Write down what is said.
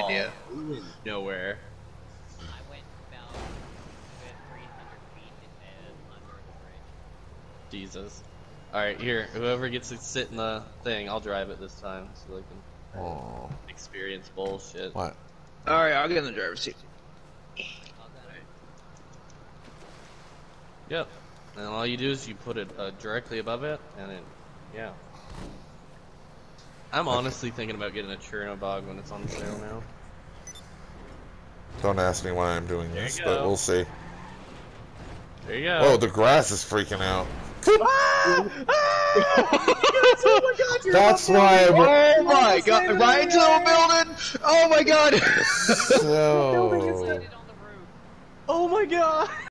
idea. Nowhere. I went about 300 feet under the bridge. Jesus. Alright, here. Whoever gets to sit in the thing, I'll drive it this time so they can experience bullshit. What? Alright, I'll get in the driver's seat. Yep. And all you do is you put it directly above it, and then, yeah. I'm honestly thinking about getting a Chernobog when it's on sale now. Don't ask me why I'm doing this, but we'll see. There you go. Oh, the grass is freaking out. Oh my god, That's why. Oh my god, right into the building! Oh my god! So. Oh my god!